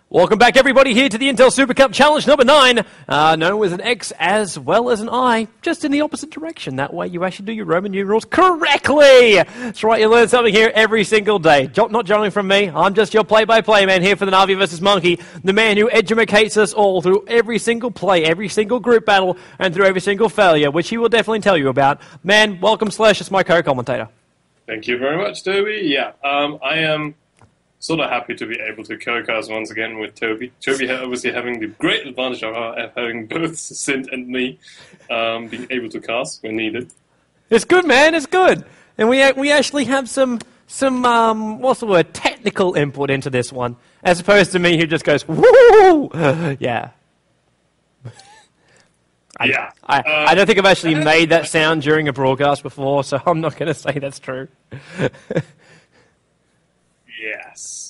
Welcome back, everybody, here to the Intel Super Cup Challenge number 9, known as an X as well as an I, just in the opposite direction. That way you actually do your Roman numerals correctly. That's right, you learn something here every single day. Not generally from me, I'm just your play-by-play man here for the Na'Vi versus Monkey, the man who educates us all through every single play, every single group battle, and through every single failure, which he will definitely tell you about. Man, welcome, Slash, it's my co-commentator. Thank you very much, Toby. Yeah, I am sort of happy to be able to co-cast once again with Toby. Toby obviously having the great advantage of having both Sint and me being able to cast when needed. It's good, man. It's good, and we actually have some what's the word, technical input into this one, as opposed to me who just goes woo. Yeah. I don't think I've actually made that sound during a broadcast before, so I'm not going to say that's true. Yes.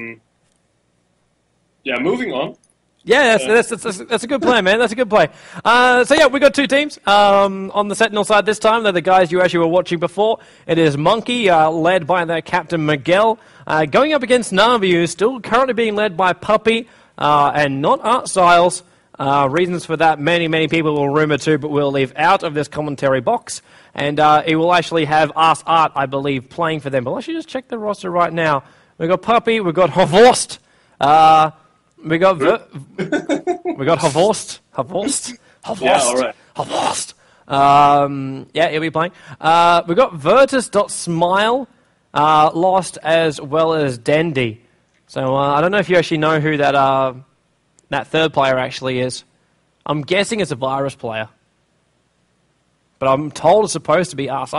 Yeah, moving on. Yeah, that's a good play, man. That's a good play. So yeah, we got two teams on the Sentinel side this time. They're the guys you actually were watching before. It is Monkey, led by their captain Miguel, going up against Na'Vi, who's still currently being led by Puppy, and not Art Styles. Reasons for that, many people will rumour too, but we'll leave out of this commentary box. And it will actually have Art, I believe, playing for them. But let's just check the roster right now. We've got Puppy, we've got Havorst, we got Havorst. Yeah, all right. Havorst. Yeah, he'll be playing. We've got Virtus.Smile, lost as well as Dendy. So I don't know if you actually know who that third player actually is. I'm guessing it's a virus player. But I'm told it's supposed to be Art.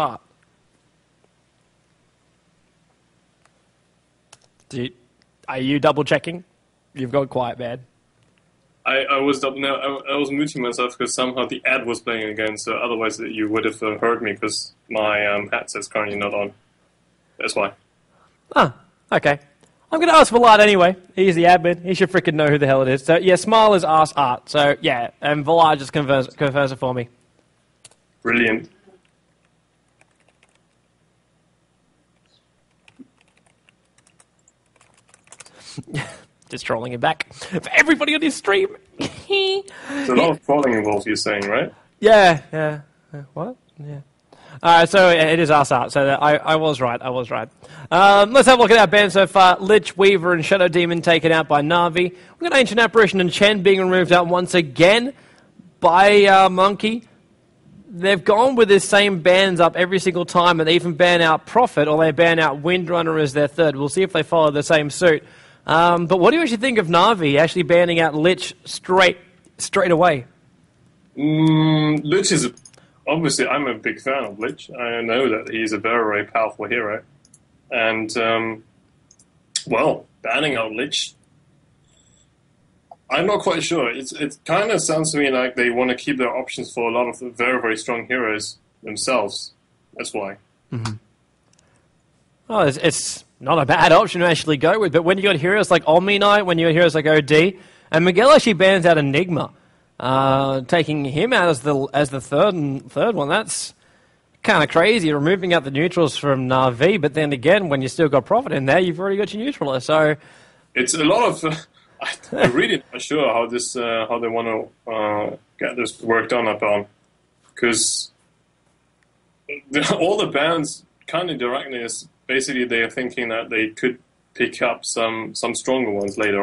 Are you double checking? You've gone quiet, man. I was muting myself because somehow the ad was playing again, so otherwise you would have heard me because my headset's currently not on. That's why. Ah, okay. I'm going to ask Vlad anyway. He's the admin. He should freaking know who the hell it is. So, yeah, Smile is Art. So, yeah, and Vlad just confirms it for me. Brilliant. Just trolling him back for everybody on his stream. There's a lot of trolling involved, you're saying, right? Yeah. What? Yeah. So it is Art. So I was right. Let's have a look at our band so far. Lich, Weaver, and Shadow Demon taken out by Na'Vi. We've got Ancient Apparition and Chen being removed out once again by Monkey. They've gone with the same bands up every single time, and they even ban out Prophet, or they ban out Windrunner as their third. We'll see if they follow the same suit. But what do you actually think of Na'Vi actually banning out Lich straight away? Lich is... Obviously, I'm a big fan of Lich. I know that he's a very, very powerful hero. And, banning out Lich... I'm not quite sure. It kind of sounds to me like they want to keep their options for a lot of very, very strong heroes themselves. That's why. Mm-hmm. Well, it's not a bad option to actually go with, but when you got heroes like Omni Knight, when you got heroes like OD, and Miguel actually bans out Enigma, taking him out as the third one, that's kind of crazy. Removing out the neutrals from Na'Vi, but then again, when you still got Prophet in there, you've already got your neutraler. So it's a lot of... I'm really not sure how they want to get this work done upon, because all the bands kind of directly is basically they are thinking that they could pick up some stronger ones later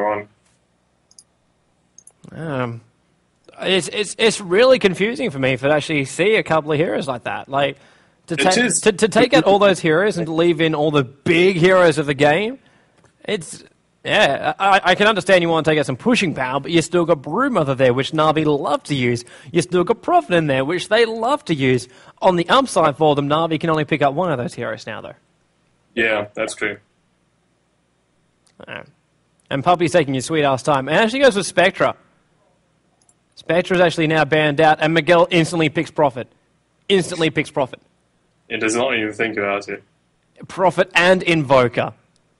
on. It's really confusing for me to actually see a couple of heroes like that. Like to take out all those heroes and to leave in all the big heroes of the game. Yeah, I can understand you want to take out some pushing power, but you still got Brewmother there, which Na'Vi love to use. You still got Prophet in there, which they love to use. On the upside for them, Na'Vi can only pick up one of those heroes now, though. Yeah, that's true. And Puppy's taking his sweet-ass time. And actually goes with Spectra. Spectra's actually now banned out, and Miguel instantly picks Prophet. It does not even think about it. Prophet and Invoker.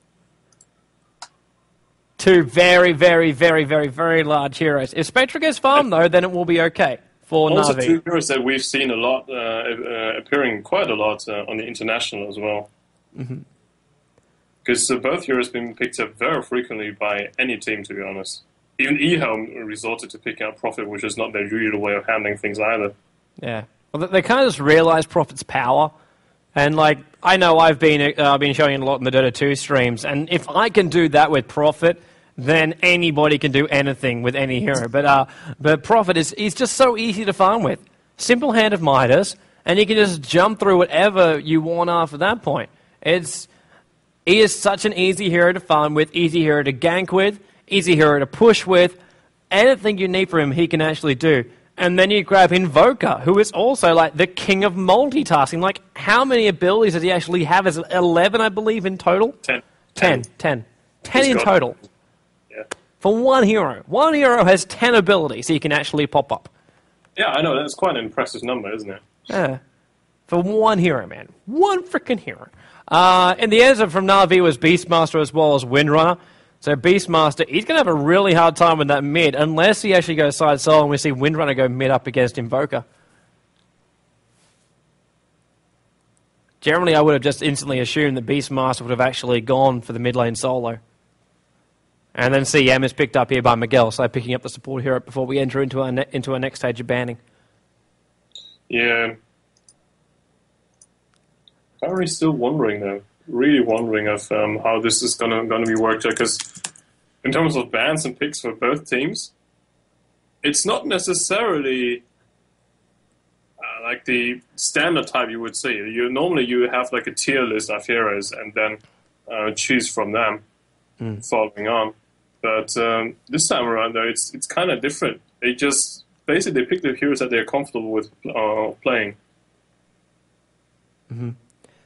Two very, very, very, very, very large heroes. If Spectra gets farmed, though, then it will be okay for Na'Vi. Also, two heroes that we've seen a lot, appearing quite a lot on the international as well. Mm-hmm. Because both heroes have been picked up very frequently by any team, to be honest. Even eHelm resorted to picking up Prophet, which is not their usual way of handling things either. Yeah. Well, they kind of just realized Prophet's power. And, like, I know I've been showing it a lot in the Dota 2 streams, and if I can do that with Prophet, then anybody can do anything with any hero. But Prophet he's just so easy to farm with. Simple Hand of Midas, and you can just jump through whatever you want after that point. He is such an easy hero to farm with, easy hero to gank with, easy hero to push with. Anything you need for him, he can actually do. And then you grab Invoker, who is also like the king of multitasking. Like, how many abilities does he actually have? Is it 11, I believe, in total? 10. 10 in total. Yeah. For one hero. One hero has 10 abilities he can actually pop up. Yeah, I know. That's quite an impressive number, isn't it? Yeah. For one hero, man. One freaking hero. And the answer from Na'Vi was Beastmaster as well as Windrunner. So Beastmaster, he's going to have a really hard time with that mid, unless he actually goes side solo and we see Windrunner go mid up against Invoker. Generally, I would have just instantly assumed that Beastmaster would have actually gone for the mid lane solo. And then CM is picked up here by Miguel, so picking up the support hero before we enter into our next stage of banning. Yeah. Currently still wondering, though. Really wondering of how this is gonna be worked out, because in terms of bans and picks for both teams, it's not necessarily like the standard type you would see. Normally you have like a tier list of heroes and then choose from them following on. But this time around, though, it's kind of different. They just basically pick the heroes that they're comfortable with playing. Mm-hmm.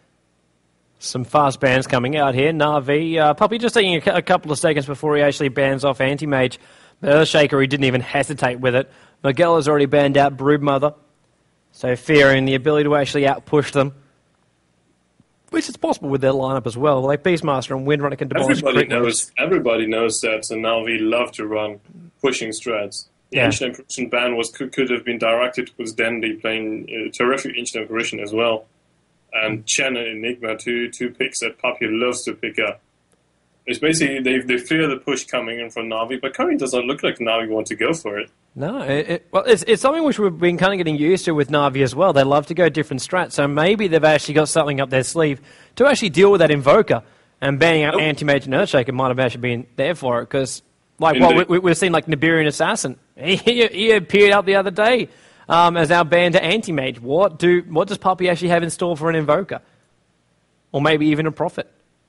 Some fast bans coming out here. Na'Vi, Puppy just taking a couple of seconds before he actually bans off Anti-Mage. But Earthshaker, he didn't even hesitate with it. Miguel has already banned out Broodmother. So fearing the ability to actually outpush them. Which is possible with their lineup as well. Like Beastmaster and Windrunner can demolish Everybody knows that Na'Vi love to run pushing strats. The Ancient Apparition ban could have been directed towards Dandy playing terrific Ancient Apparition as well. And Chen and Enigma, two picks that Puppy loves to pick up. It's basically, they fear the push coming in from Na'Vi, but currently does not look like Na'Vi want to go for it. No, it's something which we've been kind of getting used to with Na'Vi as well. They love to go different strats, so maybe they've actually got something up their sleeve to actually deal with that Invoker. And banning out Anti-Mage and Earthshaker might have actually been there for it, because we've seen like Nibirian Assassin. He appeared out the other day. As our ban to Anti-Mage. What does Puppy actually have in store for an Invoker? Or maybe even a Prophet?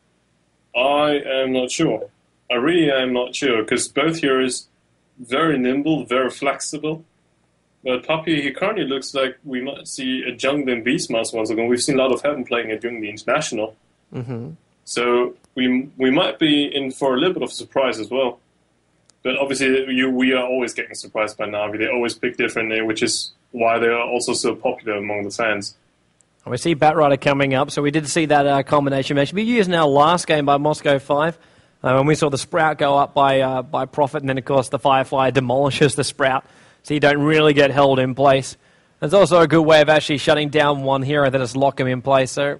I am not sure. I really am not sure, because both heroes very nimble, very flexible. But Puppy, he currently looks like we might see a Jungling Beastmaster once again. We've seen a lot of Heaven playing it during the International. Mm-hmm. So we might be in for a little bit of a surprise as well. But obviously, we are always getting surprised by Na'Vi. They always pick differently, which is why they are also so popular among the fans. We see Batrider coming up, so we did see that combination match. We used in our last game by Moscow 5, when we saw the Sprout go up by Prophet, and then, of course, the Firefly demolishes the Sprout, so you don't really get held in place. There's also a good way of actually shutting down one hero that is lock him in place, so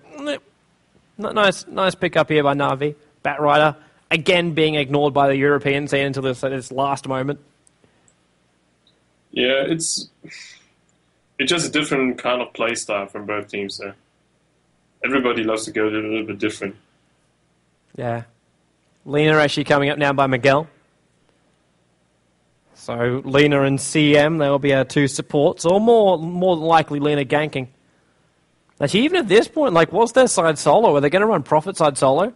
nice pick up here by Na'Vi. Batrider, again being ignored by the Europeans until this last moment. Yeah, it's just a different kind of play style from both teams there. Everybody loves to go a little bit different. Yeah. Lena actually coming up now by Miguel. So Lena and CM, they will be our two supports, or more than likely Lena ganking. Actually, even at this point, like, what's their side solo? Are they going to run Prophet side solo?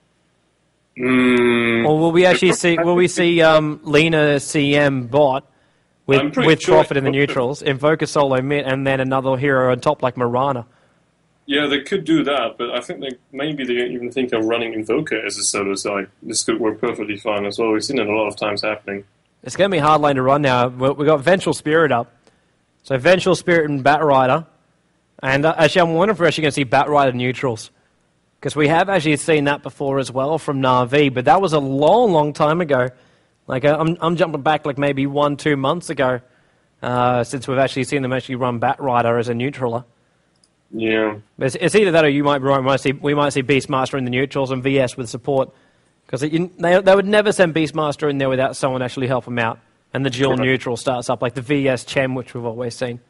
Or will we actually see Lena CM bot with sure Prophet in the neutrals, Invoker solo mid, and then another hero on top like Mirana? Yeah, they could do that, but I think maybe they even think of running Invoker as a solo side. This could work perfectly fine as well. We've seen it a lot of times happening. It's going to be hard lane to run now. We've got Vengeful Spirit up. So Vengeful Spirit and Batrider. And actually, I'm wondering if we're actually going to see Batrider neutrals. Because we have actually seen that before as well from Na'Vi, but that was a long, long time ago. Like, I'm jumping back like maybe 1-2 months ago since we've actually seen them actually run Batrider as a neutraler. Yeah. It's either that or we might see Beastmaster in the neutrals and VS with support. Because they would never send Beastmaster in there without someone actually help him out. And the dual neutral starts up, like the VS Chem, which we've always seen.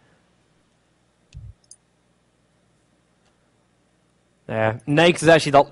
Yeah, Nakes is actually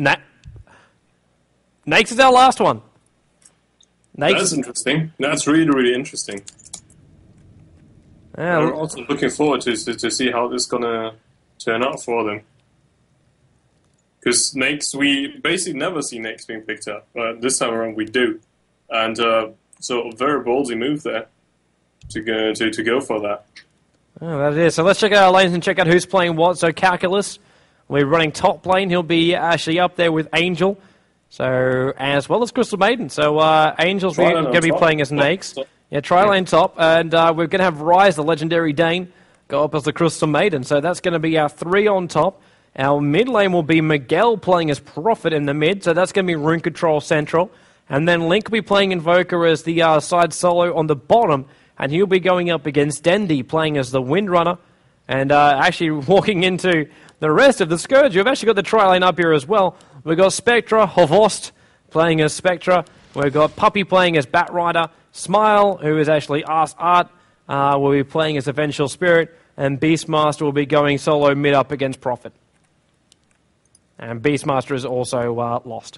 Nakes is our last one. That's interesting. That's really, really interesting. Yeah, I'm also looking forward to see how this is going to turn out for them. Because Nakes, we basically never see Nakes being picked up. This time around we do. And so a very ballsy move there to go for that. Oh, that is. So let's check out our lanes and check out who's playing what. So Calculus, we're running top lane. He'll be actually up there with Angel. So, as well as Crystal Maiden. So, Angel's going to be playing as Nakes. Yeah, tri-lane top. And we're going to have Rise, the legendary Dane, go up as the Crystal Maiden. So, that's going to be our 3 on top. Our mid lane will be Miguel playing as Prophet in the mid. So, that's going to be Rune Control Central. And then Link will be playing Invoker as the side solo on the bottom. And he'll be going up against Dendi playing as the Windrunner. And actually walking into the rest of the Scourge. We've actually got the tri-lane up here as well. We've got Spectra, Hovost playing as Spectra. We've got Puppy playing as Batrider. Smile, who is actually Art, will be playing as Eventual Spirit. And Beastmaster will be going solo mid up against Prophet. And Beastmaster is also lost.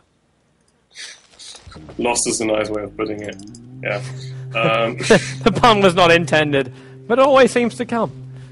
Lost is a nice way of putting it. Yeah. The pun was not intended, but it always seems to come.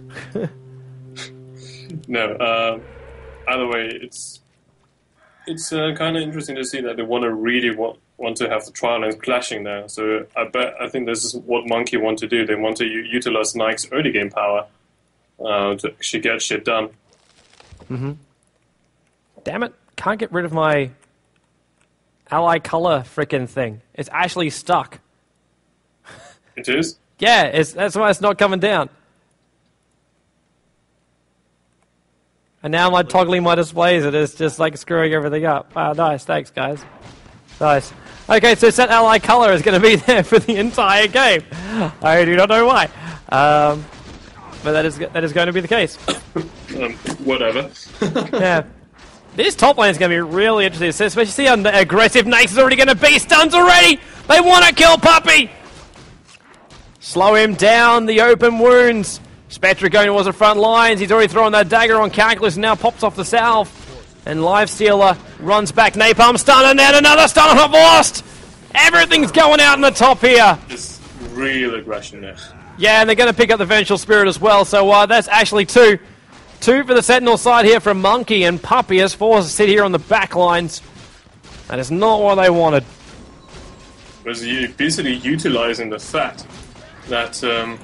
No. Either way, it's kind of interesting to see that they really want to have the trial lanes clashing there. So I think this is what Monkey want to do. They want to utilize Nike's early game power to actually get shit done. Mm-hmm. Damn it! Can't get rid of my ally color frickin' thing. It's actually stuck. It is? Yeah, that's why it's not coming down. And now I'm toggling my displays and it's just like screwing everything up. Wow, nice. Thanks, guys. Nice. Okay, so set ally color is going to be there for the entire game. I do not know why. But that is going to be the case. Whatever. Yeah. This top lane is going to be really interesting, especially see how aggressive Nace is already going to be. Stuns already! They want to kill Puppy! Slow him down, the open wounds. Spectre going towards the front lines. He's already thrown that dagger on Calculus and now pops off the south. And Lifestealer runs back. Napalm stun and then another stun on Lost! Everything's going out in the top here. Just real aggression there. Yeah, and they're going to pick up the Vengeful Spirit as well. So that's actually 2. 2 for the Sentinel side here from Monkey, and Puppy is forced to sit here on the back lines. That is not what they wanted. Was basically utilizing the fact that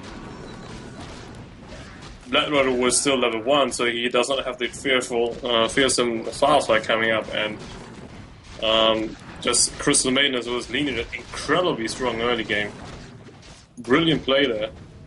Blackwater was still level 1, so he does not have the fearsome Firefly coming up, and just Crystal Maiden was leading an incredibly strong early game. Brilliant play there.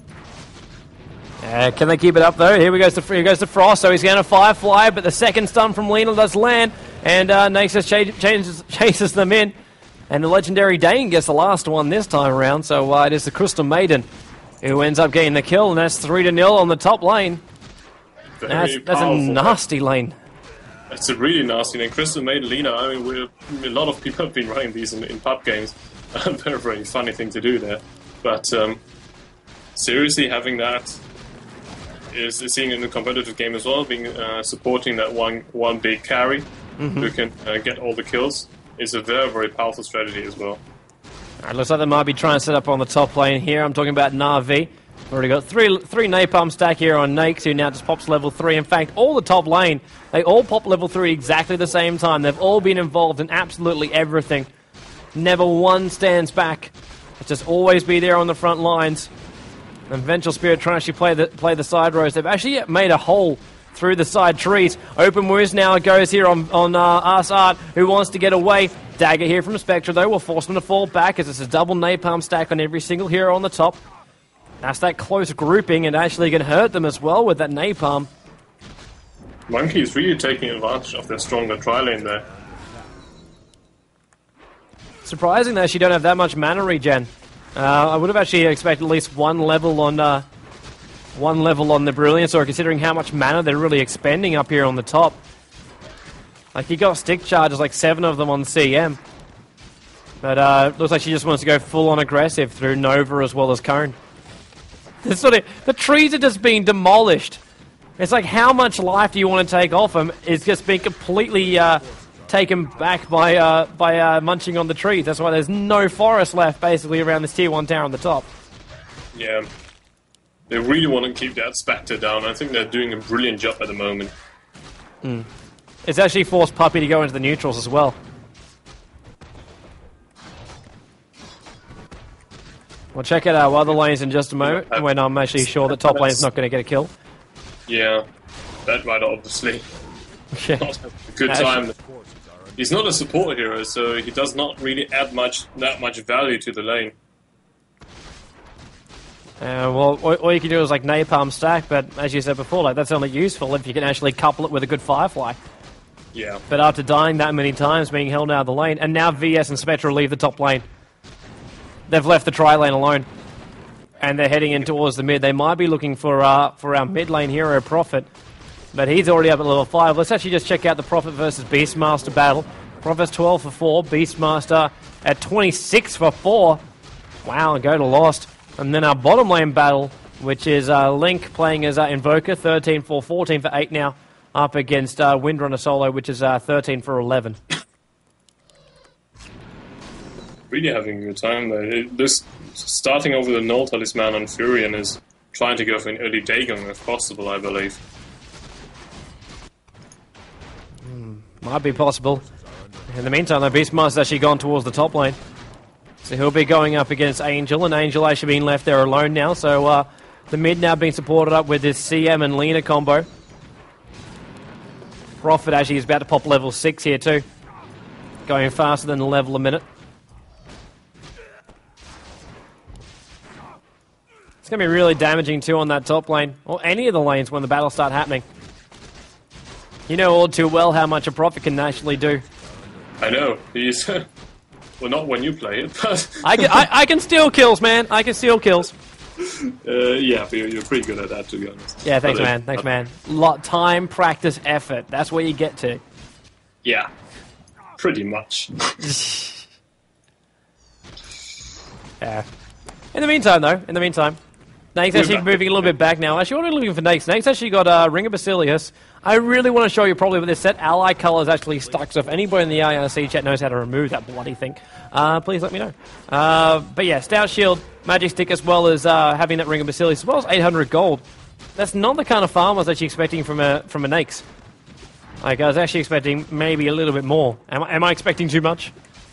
Can they keep it up though? Here goes to Frost, so he's going to Firefly, but the second stun from Lena does land, and Naxus chases them in, and the legendary Dane gets the last one this time around, so it is the Crystal Maiden who ends up getting the kill, and that's 3-0 on the top lane. That's a nasty lane. It's a really nasty lane. Crystal Maiden, Lena, I mean, a lot of people have been running these in pub games. Very, very funny thing to do there. But seriously, having that is seeing in the competitive game as well, being supporting that one big carry who can get all the kills is a very, very powerful strategy as well. Alright, looks like they might be trying to set up on the top lane here. I'm talking about Na'Vi. Already got three napalm stack here on Nakes, who now just pops level 3. In fact, all the top lane, they all pop level 3 exactly the same time. They've all been involved in absolutely everything. Never one stands back. It's just always be there on the front lines. And Vengeful Spirit trying to actually play the side rows. They've actually made a hole through the side trees. Open Woos now goes here on Art, who wants to get away. Dagger here from Spectre, though, will force them to fall back as it's a double napalm stack on every single hero on the top. That's that close grouping and actually can hurt them as well with that napalm. Monkey is really taking advantage of their stronger tri-lane there. Surprising that she don't have that much mana regen. I would have actually expected at least one level on one level on the Brilliance, or considering how much mana they're really expending up here on the top. Like, you got stick charges, like 7 of them on CM. But looks like she just wants to go full-on aggressive through Nova as well as Cone. The trees are just being demolished. It's like, how much life do you want to take off them? It's just being completely taken back by munching on the trees. That's why there's no forest left, basically, around this Tier 1 tower on the top. Yeah. They really want to keep that Spectre down. I think they're doing a brilliant job at the moment. It's actually forced Puppey to go into the neutrals as well. We'll check out our other lanes in just a moment, when I'm actually sure that top lane's not going to get a kill. Yeah, that might obviously Yeah. not have a good time. He's not a support hero, so he does not really add that much value to the lane. Well, all you can do is like napalm stack, but as you said before, like that's only useful if you can actually couple it with a good Firefly. Yeah. But after dying that many times, being held out of the lane, and now VS and Spectre leave the top lane. They've left the tri lane alone, and they're heading in towards the mid. They might be looking for our mid lane hero Prophet, but he's already up at level 5. Let's actually just check out the Prophet versus Beastmaster battle. Prophet's 12 for 4, Beastmaster at 26 for 4. Wow, go to Lost. And then our bottom lane battle, which is Link playing as Invoker, 13 for 14 for 8 now, up against Windrunner Solo, which is 13 for 11. Really having a good time there. This starting over the Null Talisman on Furion is trying to go for an early Dagon if possible, I believe. Might be possible. In the meantime, though, Beastmaster's actually gone towards the top lane. So he'll be going up against Angel, and Angel actually being left there alone now. So the mid now being supported up with this CM and Lina combo. Prophet actually is about to pop level 6 here too. Going faster than a level a minute. It's going to be really damaging too on that top lane, or any of the lanes when the battles start happening. You know all too well how much a Prophet can actually do. I know, he's... well, not when you play it, but... I can steal kills, man. I can steal kills. Yeah, but you're pretty good at that, to be honest. Yeah, thanks, man. Thanks, man. Time, practice, effort. That's where you get to. Yeah, pretty much. Yeah. In the meantime, Nake's actually moving a little bit back now. Actually, what are we looking for Nake's? Nake's actually got Ring of Basilius. I really want to show you probably with this set. Ally color is actually stuck, so if anybody in the IRC chat knows how to remove that bloody thing, please let me know. But yeah, Stout Shield, Magic Stick, as well as having that Ring of Basilius, as well as 800 gold. That's not the kind of farm I was actually expecting from a Nake's. Like, I was actually expecting maybe a little bit more. Am I expecting too much?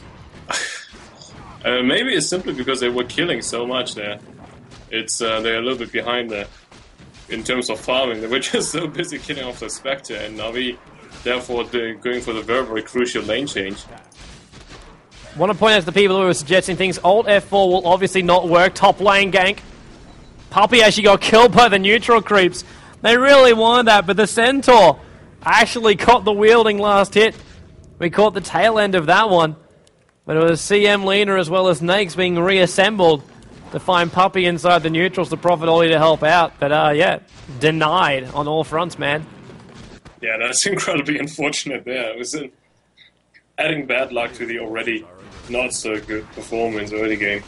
Maybe it's simply because they were killing so much there. It's they're a little bit behind there in terms of farming. They were just so busy killing off the Spectre, and Navi therefore going for the very, very crucial lane change. Want to point out to the people who are suggesting things, Alt F4 will obviously not work. Top lane gank. Puppey actually got killed by the neutral creeps. They really wanted that, but the Centaur actually caught the wielding last hit. We caught the tail end of that one. But it was CM Lina as well as Nakes being reassembled to find Puppey inside the neutrals, the Prophet Ollie to help out. But yeah, denied on all fronts, man. Yeah, that's incredibly unfortunate there. It was adding bad luck to the already not so good performance early game.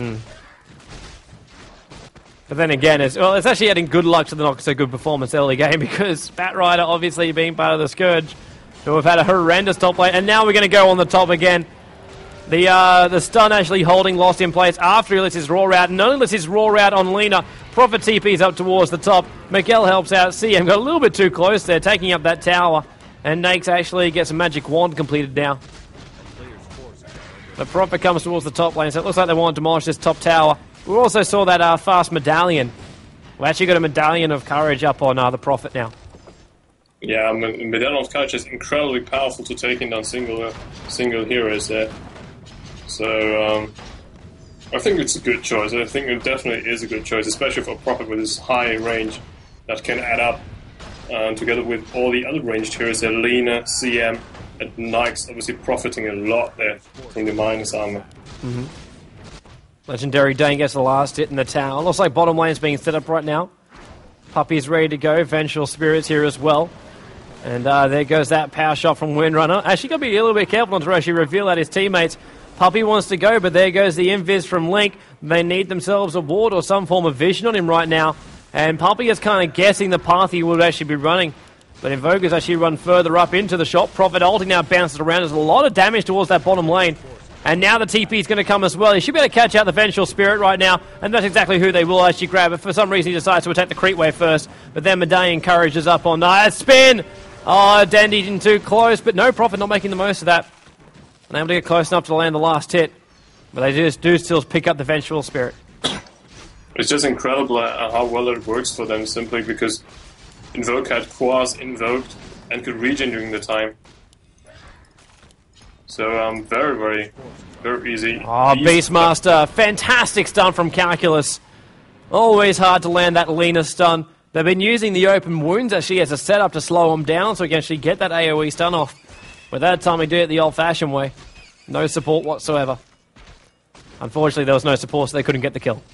But then again, it's actually adding good luck to the not so good performance early game, because Batrider obviously being part of the Scourge, who have had a horrendous top lane, and now we're going to go on the top again. The stun actually holding Lost in place after he lets his roar out. Not only lets his roar out on Lina, Prophet TP's up towards the top. Miguel helps out. CM got a little bit too close there, taking up that tower. And Nakes actually gets a magic wand completed now. The Prophet comes towards the top lane, so it looks like they want to demolish this top tower. We also saw that fast medallion. We actually got a medallion of courage up on the Prophet now. Yeah, Medallion of Courage is incredibly powerful to taking down single heroes there. So, I think it's a good choice. I think it definitely is a good choice, especially for a Prophet with his high range that can add up. Together with all the other ranged heroes, Lina, CM, and Nikes obviously profiting a lot there from the minus armor. Legendary Dane gets the last hit in the tower. Looks like bottom lane is being set up right now. Puppy's ready to go. Vengeful Spirit's here as well. And there goes that power shot from Windrunner. Actually, got to be a little bit careful not to actually reveal that his teammates. Puppy wants to go, but there goes the invis from Link. They need themselves a ward or some form of vision on him right now. And Puppy is kind of guessing the path he would actually be running. But Invoker's actually run further up into the shot. Prophet ulti now bounces around. There's a lot of damage towards that bottom lane. And now the TP is going to come as well. He should be able to catch out the Vengeful Spirit right now. And that's exactly who they will actually grab. But for some reason he decides to attack the creep wave first. But then Medallion Courage is up on spin! Oh, Dandy in too close. But no, Prophet not making the most of that. Unable to get close enough to land the last hit. But they just do still pick up the Vengeful Spirit. It's just incredible how well it works for them, simply because Invoke had Quas invoked and could regen during the time. So very easy. Oh, Beastmaster, fantastic stun from Calculus. Always hard to land that Lina stun. They've been using the open wounds actually as a setup to slow him down so he can actually get that AoE stun off. But that time he did it the old-fashioned way. No support whatsoever. Unfortunately, there was no support, so they couldn't get the kill.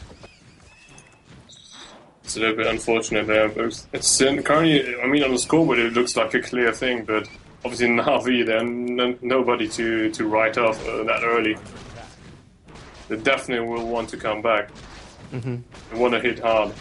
It's a little bit unfortunate there. But it's currently, I mean, on the scoreboard it looks like a clear thing, but obviously in Navi there's nobody to write off that early. They definitely will want to come back. They want to hit hard.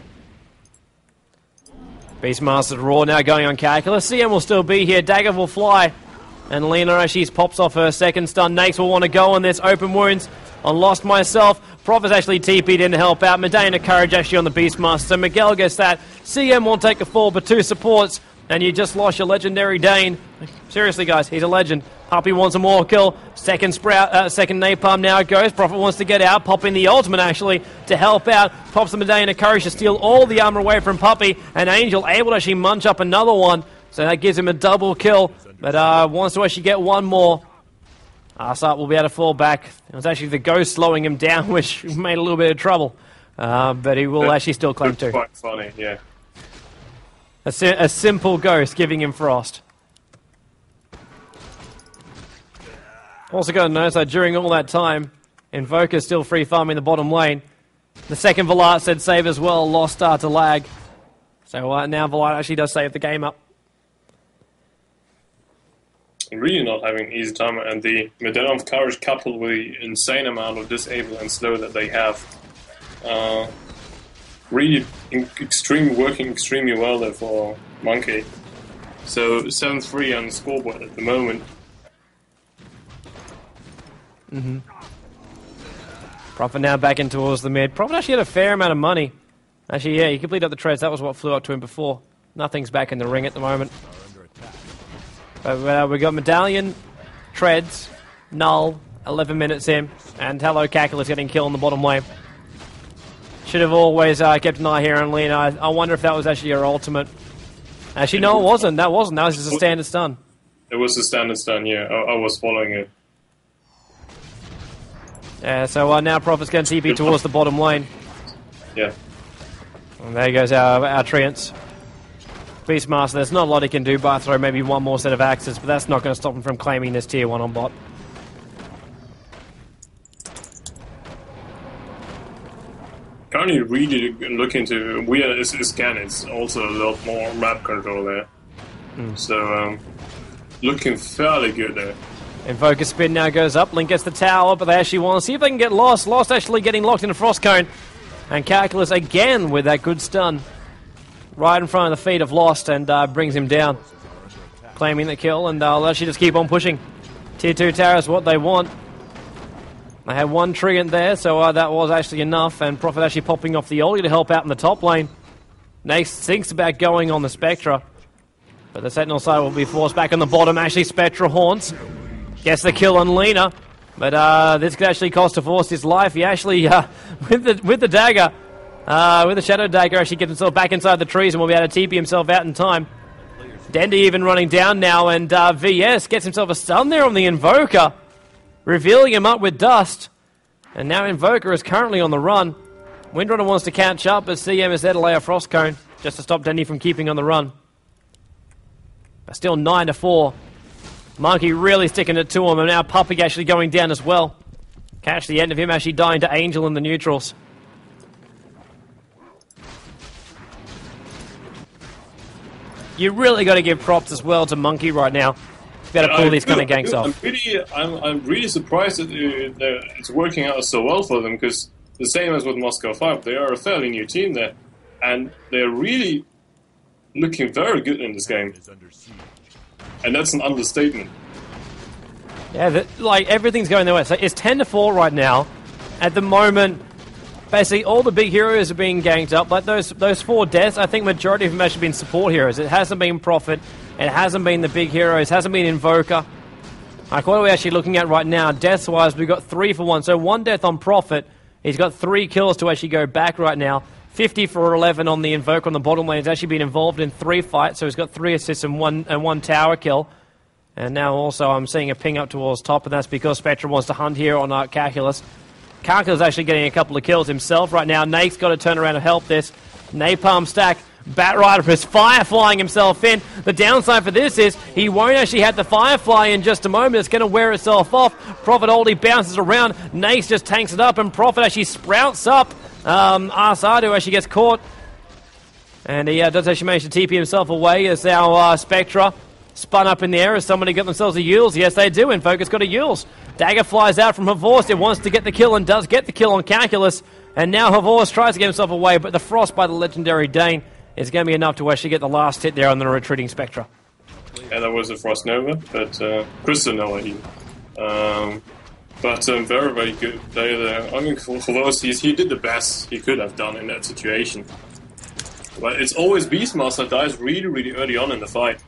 Beastmaster's Roar now going on Calculus. CM will still be here. Dagger will fly. And Lena actually pops off her second stun. Nakes will want to go on this. Open wounds on Lost Myself. Prophet's actually TP'd in to help out. Medallion of Courage actually on the Beastmaster. So Miguel gets that. CM won't take a fall, but 2 supports. And you just lost your legendary Dane. Seriously, guys, he's a legend. Puppy wants a more kill. Second Napalm now it goes. Prophet wants to get out. Popping the ultimate, actually, to help out. Pops the Medallion of Courage to steal all the armor away from Puppy. And Angel able to actually munch up another one. So that gives him a double kill. But wants to actually get one more. Arsart will be able to fall back. It was actually the Ghost slowing him down, which made a little bit of trouble. But he will actually still claim 2. Quite funny, yeah. A simple Ghost giving him Frost. Also got to notice that during all that time, Invoker's still free farming the bottom lane. The second Velat said save as well, lost start to lag. So now Velat actually does save the game up. Really not having an easy time, and the Medallion of Courage coupled with the insane amount of disable and slow that they have, really working extremely well there for Monkey. So 7-3 on the scoreboard at the moment. Prophet now back in towards the mid. Prophet actually had a fair amount of money. Actually, yeah, he completed up the treads. That was what flew up to him before. Nothing's back in the ring at the moment. But we got Medallion, treads, null, 11 minutes in, and hello Calculus getting killed on the bottom lane. Should have always kept an eye here on Lena. I wonder if that was actually her ultimate. Actually, no, it wasn't. That wasn't. That was just a standard stun. It was a standard stun, yeah. I was following it. Yeah, so now Prophet's going to TP towards the bottom lane. Yeah. And there goes our Treants. Beastmaster, there's not a lot he can do but throw maybe one more set of axes, but that's not going to stop him from claiming this tier 1 on bot. Currently really look into scan, it's also a lot more map control there. So looking fairly good there. Invoker spin now goes up, Link gets the tower, but they actually want to see if they can get Lost. Lost actually getting locked in a Frost Cone. And Calculus again with that good stun. Right in front of the feet of Lost and brings him down. Claiming the kill, and they'll actually just keep on pushing. Tier 2 tower is what they want. They had one Treant there, so that was actually enough, and Prophet actually popping off the ulti to help out in the top lane. Nace thinks about going on the Spectra, but the Sentinel side will be forced back on the bottom. Actually, Spectra haunts. Gets the kill on Lena, but this could actually cost a Force his life. He actually, with the dagger, with the Shadow Dagger, actually gets himself back inside the trees and will be able to TP himself out in time. Dendi even running down now, and VS gets himself a stun there on the Invoker, revealing him up with dust. And now Invoker is currently on the run. Windrunner wants to catch up, but CM is there to lay a Frost Cone just to stop Dendi from keeping on the run. But still 9-4. Monkey really sticking it to him, and now Puppy actually going down as well. Catch the end of him actually dying to Angel in the neutrals. you really got to give props as well to Monkey right now. You got to pull these kind of ganks off. I'm really surprised that it's working out so well for them, because the same as with Moscow 5, they are a fairly new team there, and they're really looking very good in this game. And that's an understatement. Yeah, like everything's going their way. So it's 10-4 right now. At the moment, basically all the big heroes are being ganked up. Like those 4 deaths, I think majority of them actually been support heroes. It hasn't been Prophet. It hasn't been the big heroes. It hasn't been Invoker. Like, what are we actually looking at right now? Deaths-wise, we've got 3 for 1. So 1 death on Prophet. He's got 3 kills to actually go back right now. 50 for 11 on the Invoker on the bottom lane. He's actually been involved in 3 fights, so he's got 3 assists and one tower kill. And now also I'm seeing a ping up towards top, and that's because Spectre wants to hunt here on Calculus. Calculus actually getting a couple of kills himself right now. Nate's got to turn around and help this. Napalm stack. Batrider is fireflying himself in. The downside for this is he won't actually have the Firefly in just a moment. It's going to wear itself off. Prophet only bounces around. Nace just tanks it up, and Prophet actually sprouts up. Arsadu actually gets caught. And he does actually manage to TP himself away as our Spectra spun up in the air. Has somebody got themselves a Yules? Yes, they do. Invoker's got a Yules. Dagger flies out from Havorst. It wants to get the kill and does get the kill on Calculus. And now Havorst tries to get himself away, but the Frost by the legendary Dane is going to be enough to actually get the last hit there on the retreating Spectra. Yeah, that was a Frost Nova, but Crystal Nova even. But very, very good player there. I mean, for those, he did the best he could have done in that situation. But it's always Beastmaster dies really, really early on in the fight.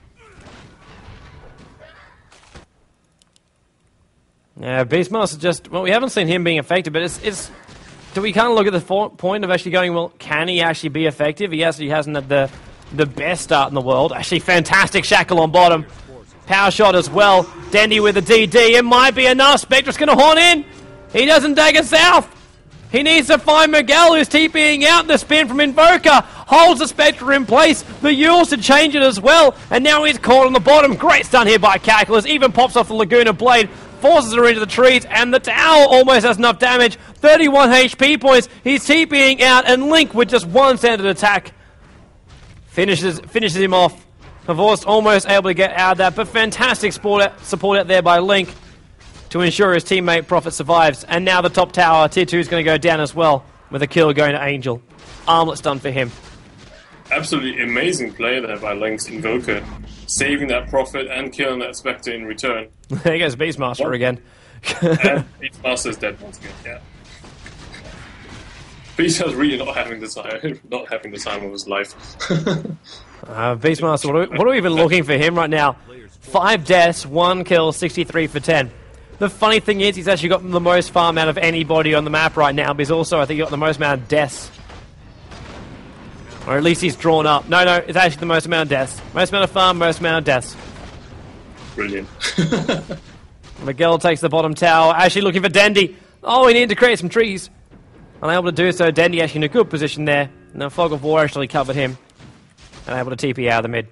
Yeah, Beastmaster just... Well, we haven't seen him being effective, but it's do we kind of look at the point of actually going, well, can he actually be effective? He actually hasn't had the best start in the world. Actually, fantastic Shackle on bottom. Power shot as well. Dendy with the DD. It might be enough. Spectre's going to horn in. He doesn't dagger south. He needs to find Miguel, who's TPing out. The spin from Invoker holds the Spectre in place. The Yules to change it as well. And now he's caught on the bottom. Great stun here by Calculus. Even pops off the Laguna Blade. Forces her into the trees. And the tower almost has enough damage. 31 HP points. He's TPing out. And Link with just one standard attack finishes him off. Havorst almost able to get out of that. But fantastic support out there by Link to ensure his teammate Prophet survives. And now the top tower, Tier 2, is going to go down as well, with a kill going to Angel. Armlet's done for him. Absolutely amazing play there by Link's Invoker, saving that Prophet and killing that Spectre in return. There goes Beastmaster again. And Beastmaster's dead once again, yeah. Beastmaster's really not having the time of his life. Beastmaster, what are we even looking for him right now? 5 deaths, 1 kill, 63 for 10. The funny thing is, he's actually got the most farm out of anybody on the map right now, but he's also, I think, got the most amount of deaths. Or at least he's drawn up. No, it's actually the most amount of deaths. Most amount of farm, most amount of deaths. Brilliant. Miguel takes the bottom tower, actually looking for Dendy. Oh, we need to create some trees. Unable to do so, Dendy actually in a good position there. And the Fog of War actually covered him. And able to TP out of the mid.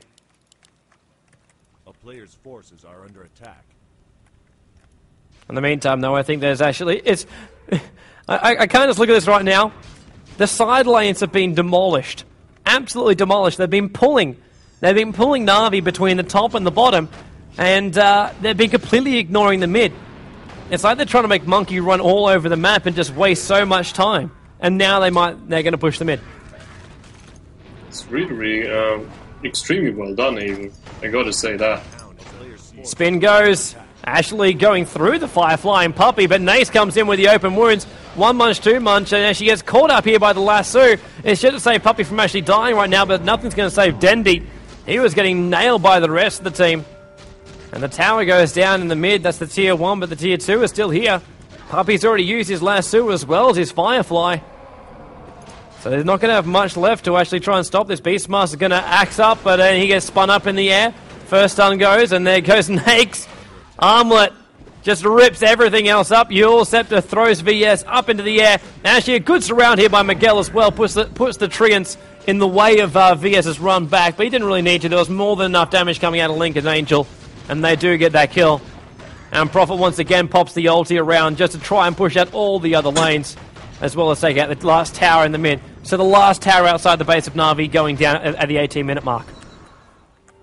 A player's forces are under attack. In the meantime, though, I think there's actually... I can't just look at this right now. The side lanes have been demolished. Absolutely demolished. They've been pulling Na'Vi between the top and the bottom. And they've been completely ignoring the mid. It's like they're trying to make Monkey run all over the map and just waste so much time. And now they're going to push the mid. It's really, extremely well done, even. I gotta say that. Spin goes. Ashley going through the Firefly and Puppy, but Nace comes in with the open wounds. 1 munch, 2 munch, and she gets caught up here by the lasso. It should have saved Puppy from actually dying right now, but nothing's going to save Dendy. He was getting nailed by the rest of the team. And the tower goes down in the mid. That's the Tier 1, but the Tier 2 is still here. Puppy's already used his lasso as well as his Firefly. So they're not going to have much left to actually try and stop this. Beastmaster's going to axe up, but then he gets spun up in the air. First stun goes, and there goes Nakes. Armlet just rips everything else up. Yule Scepter throws VS up into the air. Actually, a good surround here by Miguel as well. Puts the Treants in the way of VS's run back, but he didn't really need to. There was more than enough damage coming out of Link and Angel, and they do get that kill. And Prophet once again pops the ulti around just to try and push out all the other lanes, as well as take out the last tower in the mid. So the last tower outside the base of Na'Vi going down at the 18-minute mark.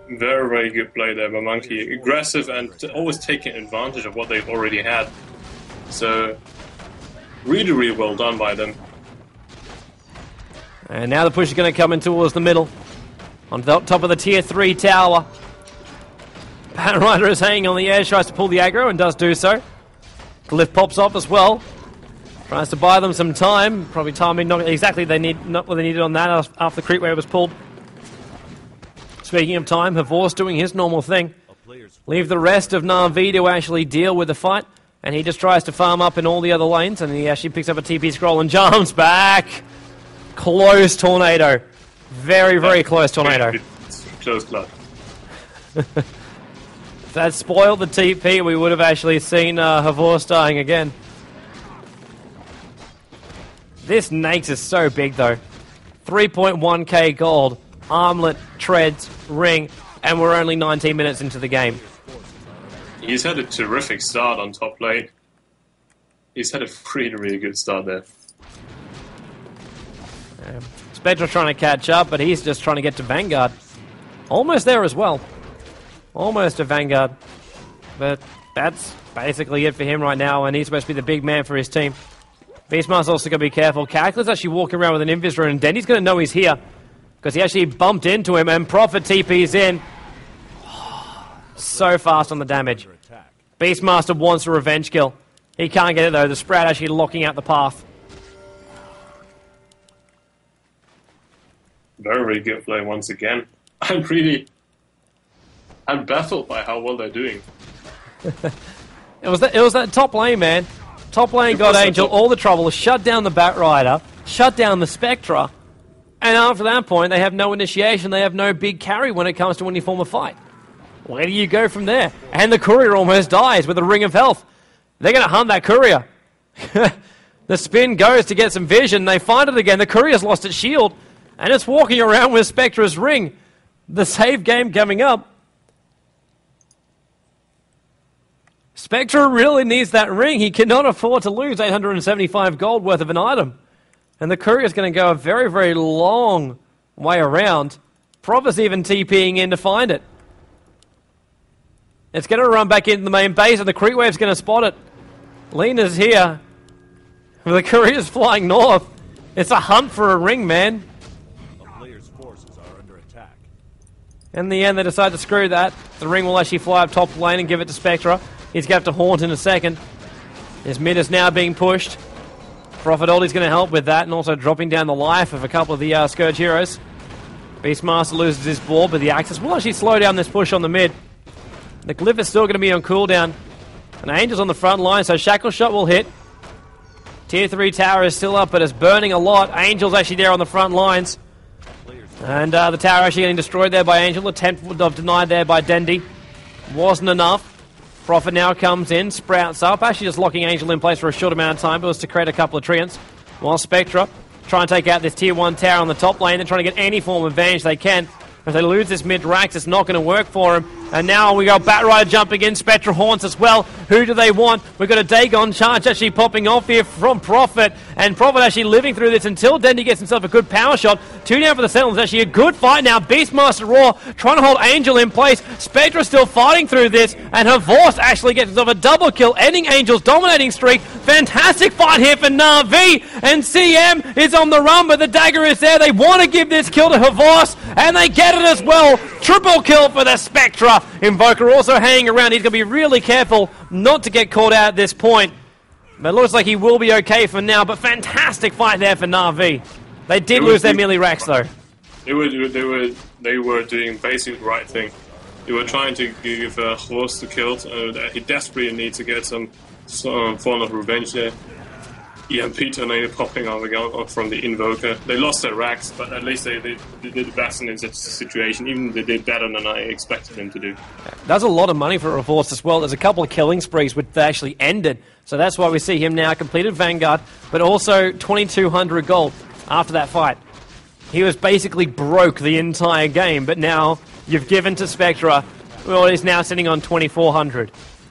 Very, very good play there by Monkey. Aggressive and always taking advantage of what they've already had. So, really, really well done by them. And now the push is going to come in towards the middle. On the top of the tier 3 tower. Bat Rider is hanging on the edge, tries to pull the aggro and does do so. Glyph pops off as well. Tries to buy them some time. Probably timing not exactly not what they needed on that after the creep wave was pulled. Speaking of time, Havor's doing his normal thing. Leave the rest of Na'Vi to actually deal with the fight. And he just tries to farm up in all the other lanes. And he actually picks up a TP scroll and jumps back. Close tornado. Very, very close tornado. Close blood. If that spoiled the TP, we would have actually seen Havor dying again. This Nax is so big, though. 3.1k gold, armlet, treads, ring, and we're only 19 minutes into the game. He's had a terrific start on top lane. He's had a really, really good start there. Spectra trying to catch up, but he's just trying to get to Vanguard. Almost there as well. Almost to Vanguard. But that's basically it for him right now, and he's supposed to be the big man for his team. Beastmaster's also going to be careful. Calcula's actually walking around with an invis rune, and Denny's going to know he's here. Because he actually bumped into him, and Prophet TP's in. So fast on the damage. Beastmaster wants a revenge kill. He can't get it though. The Sprout actually locking out the path. Very, very good play once again. I'm baffled by how well they're doing. It was that top lane, man. Top lane got Angel all the trouble, shut down the Bat Rider, shut down the Spectra, and after that point, they have no initiation, they have no big carry when it comes to when you form a fight. Where do you go from there? And the Courier almost dies with a Ring of Health. They're going to hunt that Courier. The spin goes to get some vision, they find it again, the Courier's lost its shield, and it's walking around with Spectra's ring. The save game coming up. Spectra really needs that ring. He cannot afford to lose 875 gold worth of an item. And the Courier's going to go a very, very long way around. Prophet's even TPing in to find it. It's going to run back into the main base, and the Creep Wave's going to spot it. Lena's here. The Courier's flying north. It's a hunt for a ring, man. A player's forces are under attack. In the end, they decide to screw that. The ring will actually fly up top lane and give it to Spectra. He's going to have to haunt in a second. His mid is now being pushed. Prophet Oldie's going to help with that, and also dropping down the life of a couple of the Scourge heroes. Beastmaster loses his ball, but the Axis will actually slow down this push on the mid. The Glyph is still going to be on cooldown. And Angel's on the front line, so Shackle Shot will hit. Tier 3 tower is still up, but it's burning a lot. Angel's actually there on the front lines. And the tower actually getting destroyed there by Angel. Attempt of denied there by Dendy. Wasn't enough. Prophet now comes in, sprouts up, actually just locking Angel in place for a short amount of time, but it was to create a couple of treants. While Spectra try and take out this tier 1 tower on the top lane. They're trying to get any form of advantage they can. If they lose this mid-Rax, it's not going to work for him. And now we got Bat Rider jumping in, Spectra haunts as well. Who do they want? We've got a Dagon charge actually popping off here from Prophet. And Prophet actually living through this until Dendy gets himself a good power shot. 2 down for the Sentinels. Actually a good fight now. Beastmaster Raw trying to hold Angel in place. Spectra still fighting through this. And Havorst actually gets himself a double kill, ending Angel's dominating streak. Fantastic fight here for Na'Vi. And CM is on the run, but the dagger is there. They want to give this kill to Havorst, and they get it as well. Triple kill for the Spectra. Invoker also hanging around. He's going to be really careful not to get caught out at this point. But it looks like he will be okay for now. But fantastic fight there for Na'Vi. They did lose their melee racks though. They were doing basically the right thing. They were trying to give Horst the kill. He desperately needs to get some form of revenge there. EMP tornado popping out again from the Invoker. They lost their racks, but at least they did the best in such a situation. Even they did better than I expected them to do. That's a lot of money for Revorce as well. There's a couple of killing sprees which they actually ended. So that's why we see him now completed Vanguard, but also 2,200 gold after that fight. He was basically broke the entire game, but now you've given to Spectra. Well, he's now sitting on 2,400.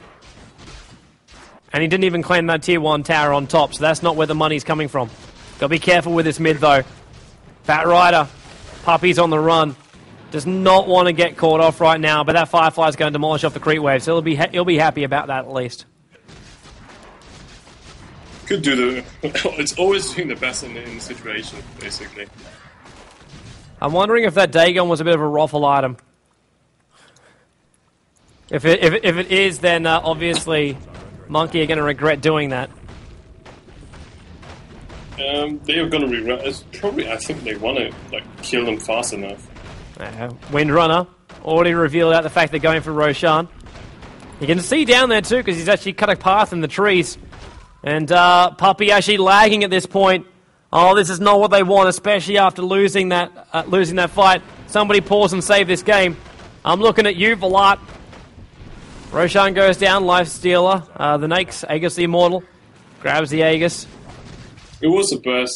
And he didn't even claim that tier 1 tower on top, so that's not where the money's coming from. Gotta be careful with this mid, though. Bat Rider, Puppy's on the run. Does not want to get caught off right now, but that Firefly is going to demolish off the creep wave, so he'll be happy about that at least. Could do the... It's always doing the best in the situation, basically. I'm wondering if that Dagon was a bit of a ruffle item. If it is, then obviously Monkey are going to regret doing that. They are going to regret. It's probably, I think they want to kill them fast enough. Windrunner already revealed out the fact they're going for Roshan. You can see down there too because he's actually cut a path in the trees. And Puppey actually lagging at this point. Oh, this is not what they want, especially after losing that fight. Somebody pause and save this game. I'm looking at you, Velat. Roshan goes down, Life Stealer. The Nakes, Aegis the Immortal, grabs the Aegis. It was a burst.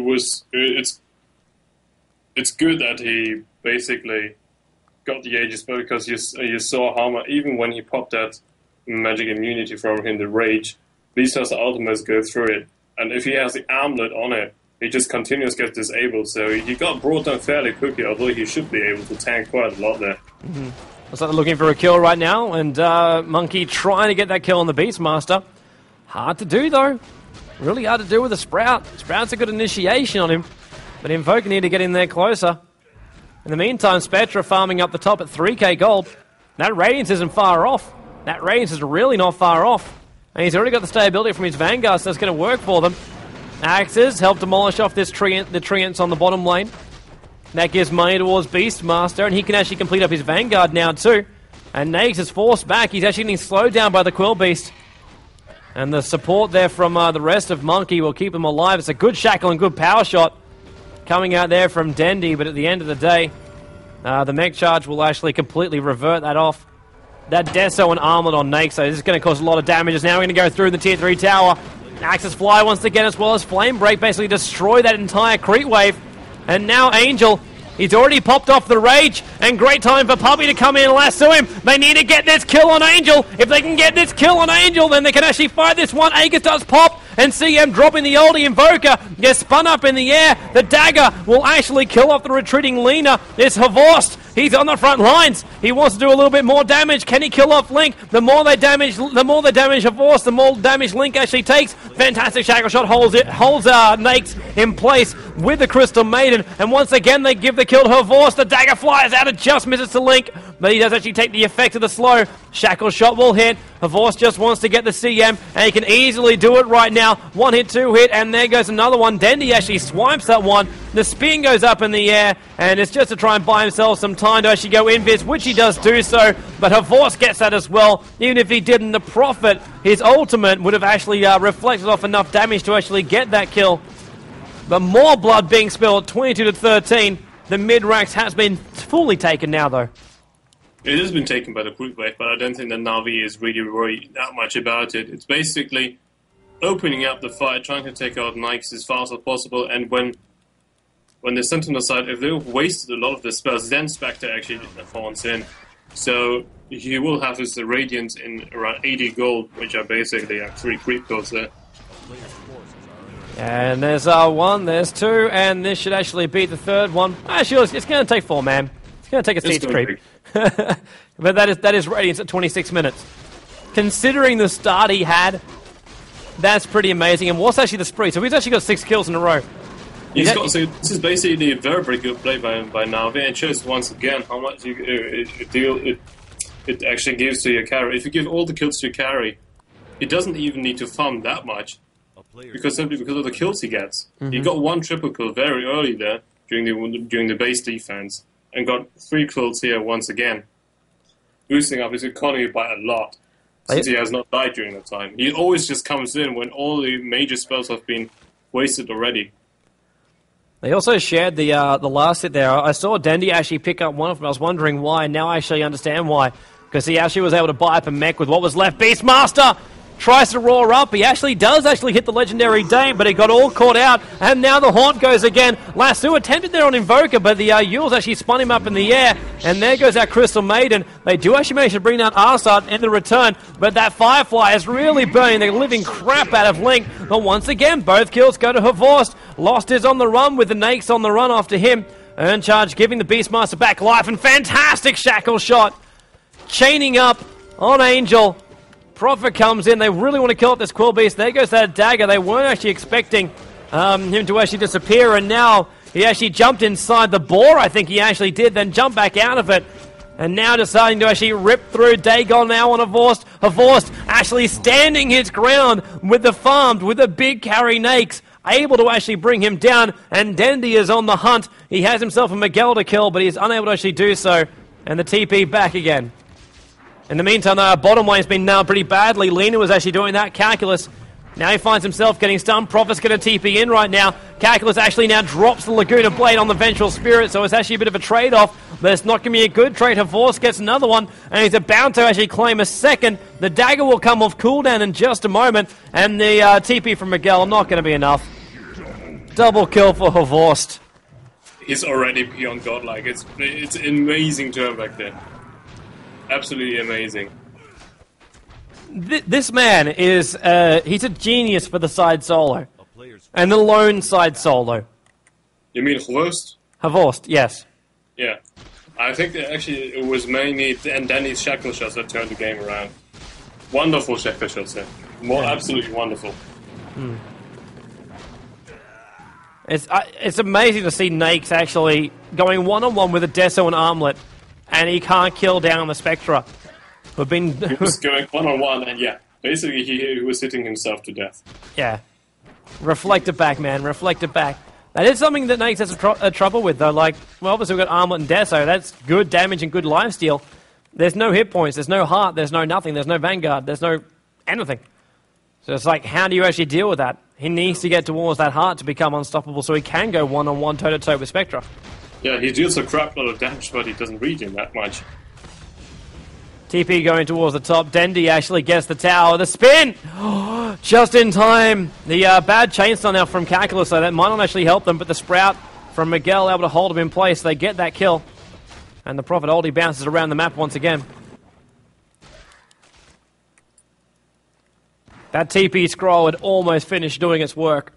It's good that he basically got the Aegis, but because you saw how much, even when he popped that magic immunity from him, the Rage, these first ultimates go through it. And if he has the armlet on it, he just continues to get disabled. So he got brought down fairly quickly, although he should be able to tank quite a lot there. Mm-hmm. Looks like they're looking for a kill right now, and Monkey trying to get that kill on the Beastmaster. Hard to do, though. Really hard to do with a Sprout. Sprout's a good initiation on him, but Invoker need to get in there closer. In the meantime, Spectra farming up the top at 3k gold. That Radiance isn't far off. That Radiance is really not far off. And he's already got the stability from his Vanguard, so that's going to work for them. Axes help demolish off this the Treants on the bottom lane. That gives money towards Beastmaster, and he can actually complete up his Vanguard now too. And Nags is forced back. He's actually getting slowed down by the Quill Beast. And the support there from the rest of Monkey will keep him alive. It's a good shackle and good power shot coming out there from Dendy, but at the end of the day, the mech charge will actually completely revert that off. That Deso and Armlet on Nake, so this is going to cause a lot of damage. Now we're going to go through the tier 3 tower. Axis Fly once again, as well as Flame Break, basically destroy that entire creep wave. And now Angel, he's already popped off the Rage, and great time for Puppey to come in and lasso him. They need to get this kill on Angel. If they can get this kill on Angel, then they can actually fight this one. Aegis does pop, and CM dropping the oldie Invoker. Gets spun up in the air. The dagger will actually kill off the retreating Lina. It's Havorst. He's on the front lines. He wants to do a little bit more damage. Can he kill off Link? The more they damage Havorst, the more damage Link actually takes. Fantastic shackle shot holds Nakes in place with the Crystal Maiden. And once again, they give the kill to Havorst. The dagger flies out and just misses to Link, but he does actually take the effect of the slow. Shackle shot will hit. Havorst just wants to get the CM, and he can easily do it right now. One hit, two hit, and there goes another one. Dendy actually swipes that one. The spin goes up in the air, and it's just to try and buy himself some time to actually go invis, which he does do so, but Havorst gets that as well. Even if he didn't, the Prophet, his ultimate, would have actually reflected off enough damage to actually get that kill. But more blood being spilled, 22-13. The mid-ranks has been fully taken now, though. It has been taken by the creep wave, but I don't think that Na'Vi is really worried that much about it. It's basically opening up the fight, trying to take out Nikes as fast as possible, and when they're sent on the side, if they've wasted a lot of their spells, then Spectre actually fawns in. So he will have his Radiance in around 80 gold, which are basically 3 creep goals there. And there's one, there's two, and this should actually beat the third one. Actually, it's going to take 4, man. It's going to take a siege creep. But that is Radiance at 26 minutes. Considering the start he had, that's pretty amazing. And what's actually the spree? So he's actually got 6 kills in a row. So this is basically a very, very good play by Na'Vi. It shows once again how much it actually gives to your carry. If you give all the kills to your carry, he doesn't even need to farm that much, simply because of the kills he gets. Mm-hmm. He got 1 triple kill very early there during the base defense, and got 3 kills here once again, boosting up his economy by a lot, since he has not died during that time. He always just comes in when all the major spells have been wasted already. They also shared the last hit there. I saw Dendy actually pick up one of them. I was wondering why, and now I actually understand why. Because he actually was able to buy up a mech with what was left. Beastmaster tries to roar up. He actually does hit the legendary Dame, but he got all caught out. And now the Haunt goes again. Lasso attempted there on Invoker, but the Yules actually spun him up in the air. And there goes our Crystal Maiden. They do actually manage to bring down Arsad in the return, but that Firefly is really burning the living crap out of Link. But once again, both kills go to Havorst. Lost is on the run with the Nakes on the run after him. Earn charge, giving the Beastmaster back life, and fantastic shackle shot. Chaining up on Angel. Prophet comes in. They really want to kill up this Quill Beast. There goes that dagger. They weren't actually expecting him to actually disappear, and now he actually jumped inside the boar. I think he actually did, then jumped back out of it. And now deciding to actually rip through. Dagon now on Havorst. Havorst actually standing his ground with the farmed, with the big carry Nakes, able to actually bring him down. And Dendy is on the hunt. He has himself a Miguel to kill, but he's unable to actually do so. And the TP back again. In the meantime, though, our bottom lane's been nailed pretty badly. Lena was actually doing that. Calculus, now he finds himself getting stunned. Prophet's going to TP in right now. Calculus actually now drops the Laguna Blade on the Vengeful Spirit, so it's actually a bit of a trade-off, but it's not going to be a good trade. Havorst gets another one, and he's about to actually claim a second. The dagger will come off cooldown in just a moment, and the TP from Miguel not going to be enough. Double kill for Havorst. He's already beyond godlike. It's amazing turn back there. Absolutely amazing. This man is, he's a genius for the side solo. And the lone side solo. You mean Havorst? Havorst, yes. Yeah. I think that actually it was mainly and Danny's shackle shots that turned the game around. Wonderful shackle shots there. Absolutely wonderful. It's amazing to see Nakes actually going one-on-one with a Deso and Armlet, and he can't kill down the Spectra. He was going one-on-one, and yeah, basically he was hitting himself to death. Yeah. Reflect it back, man. Reflect it back. That is something that Nakes has a trouble with, though. Like, well, obviously we've got Armlet and Deso. That's good damage and good lifesteal. There's no hit points. There's no heart. There's no nothing. There's no Vanguard. There's no anything. So it's like, how do you actually deal with that? He needs to get towards that heart to become unstoppable so he can go one-on-one, toe-to-toe with Spectra. Yeah, he deals a crap load of damage, but he doesn't regen that much. TP going towards the top. Dendy actually gets the tower. The spin! Just in time. The bad chainstun now from Calculus, so that might not actually help them, but the Sprout from Miguel able to hold him in place. They get that kill. And the Prophet oldie bounces around the map once again. That TP scroll had almost finished doing its work.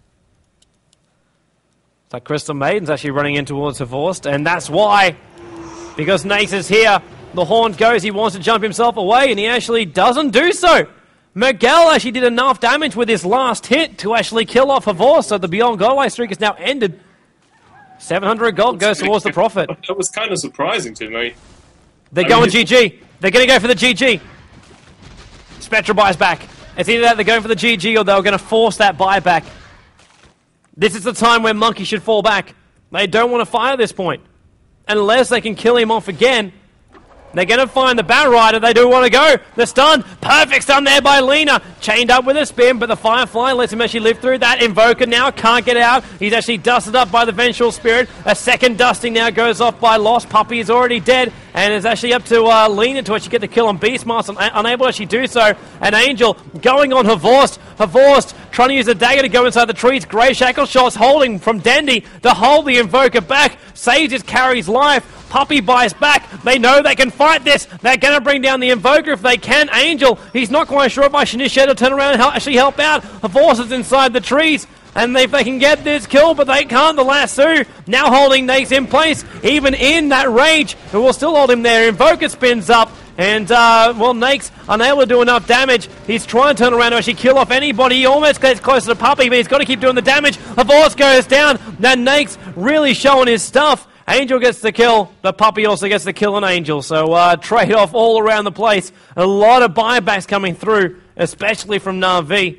It's like Crystal Maiden's actually running in towards Havorst, and that's why. Because Nace is here. The horn goes, he wants to jump himself away, and he actually doesn't do so. Miguel actually did enough damage with his last hit to actually kill off Havorst, so the Beyond Godlike streak is now ended. 700 gold goes towards the Prophet. That was kind of surprising to me. They're going GG. They're going to go for the GG. Spectra buys back. It's either that they're going for the GG or they're going to force that buyback. This is the time where Monkey should fall back. They don't want to fire this point. Unless they can kill him off again. They're going to find the Battle Rider. They do want to go. The stun. Perfect stun there by Lena. Chained up with a spin, but the Firefly lets him actually live through that. Invoker now can't get out. He's actually dusted up by the Vengeful Spirit. A second dusting now goes off by Lost. Puppy is already dead, and it's actually up to Lena to actually get the kill on Beastmaster. Unable to actually do so. And Angel going on Havorst. Havorst trying to use the dagger to go inside the trees. Grey Shackle shots holding from Dendy to hold the Invoker back. Saves his carry's life. Puppy buys back. They know they can fight this. They're going to bring down the Invoker if they can. Angel, he's not quite sure if I should initiate or turn around and actually help out. Havorst is inside the trees. And if they can get this kill, but they can't. The lasso now holding Nace in place. Even in that rage, it will still hold him there. Invoker spins up. And, well, Nake's unable to do enough damage. He's trying to turn around to actually kill off anybody. He almost gets closer to Puppy, but he's got to keep doing the damage. Havorst goes down. Now Nake's really showing his stuff. Angel gets the kill. The Puppy also gets the kill on Angel. So, trade-off all around the place. A lot of buybacks coming through, especially from Na'Vi.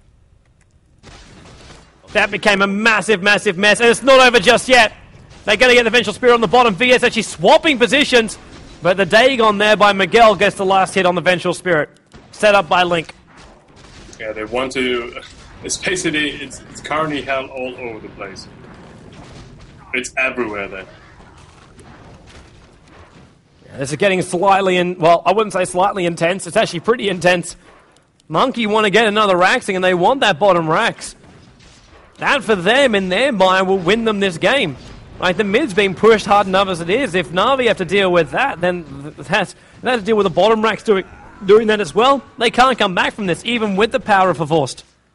That became a massive, massive mess. And it's not over just yet. They're going to get the Vengeful Spirit on the bottom. VS actually swapping positions. But the Dagon there by Miguel gets the last hit on the Vengeful Spirit. Set up by Link. Yeah, they want to... It's basically... It's currently hell all over the place. It's everywhere there. This is getting slightly well, I wouldn't say slightly intense. It's actually pretty intense. Monkey want to get another Raxing, and they want that bottom Rax. That, for them, in their mind, will win them this game. Like, the mid's being pushed hard enough as it is. If Na'Vi have to deal with that, then they have to deal with the bottom Rax doing that as well. They can't come back from this, even with the power of Havorst.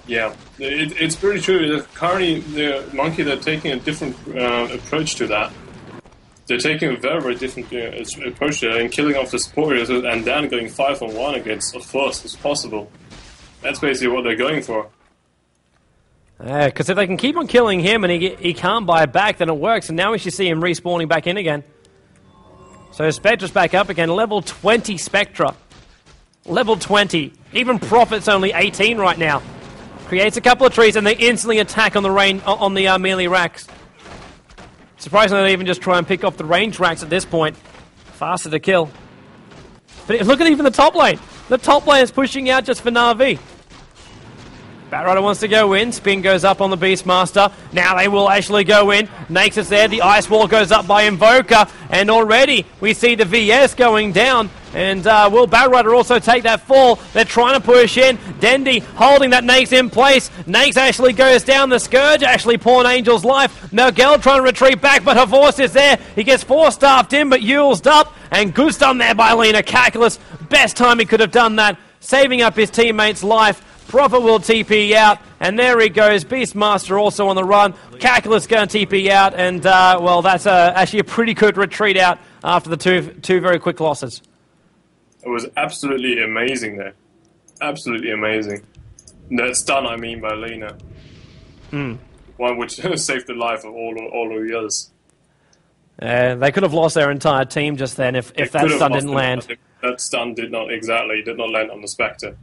Yeah, it's pretty true. Currently, the Monkey, they're taking a different approach to that. They're taking a very, very different approach to it and killing off the supporters and then going 5-on-1 against as fast as possible. That's basically what they're going for. Yeah, because if they can keep on killing him and he can't buy back, then it works. And now we should see him respawning back in again. So Spectra's back up again. Level 20 Spectra. Level 20. Even Prophet's only 18 right now. Creates a couple of trees and they instantly attack on the melee racks. Surprisingly, they even just try and pick off the range racks at this point. Faster to kill. But look at even the top lane. The top lane is pushing out just for Na'Vi. Batrider wants to go in. Spin goes up on the Beastmaster. Now they will actually go in. Nakes is there. The Ice Wall goes up by Invoker. And already we see the VS going down. And will Batrider also take that fall? They're trying to push in. Dendi holding that Nakes in place. Nakes actually goes down. The Scourge actually pawn Angel's life. Miguel trying to retreat back, but Havors is there. He gets 4-staffed in, but Yule's up. And good stun there by Lina. Calculus, best time he could have done that. Saving up his teammate's life. Prophet will TP out, and there he goes. Beastmaster also on the run. Calculus going to TP out, and, well, that's actually a pretty good retreat out after the two very quick losses. It was absolutely amazing there. Absolutely amazing. That stun, I mean, by Lina. One which saved the life of all of the others. They could have lost their entire team just then if that stun didn't land. That stun did not land on the Spectre.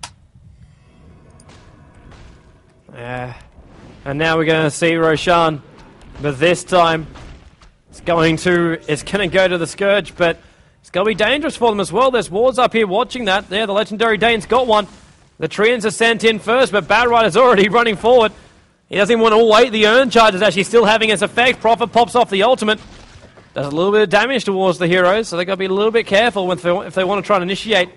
And now we're going to see Roshan, but this time it's going to go to the Scourge, but it's going to be dangerous for them as well. There's wards up here watching that. There, the Legendary Dane's got one. The Treants are sent in first, but Batrider's already running forward. He doesn't even want to wait. The Urn Charge is actually still having its effect. Prophet pops off the ultimate. Does a little bit of damage towards the heroes, so they've got to be a little bit careful if they want to try and initiate.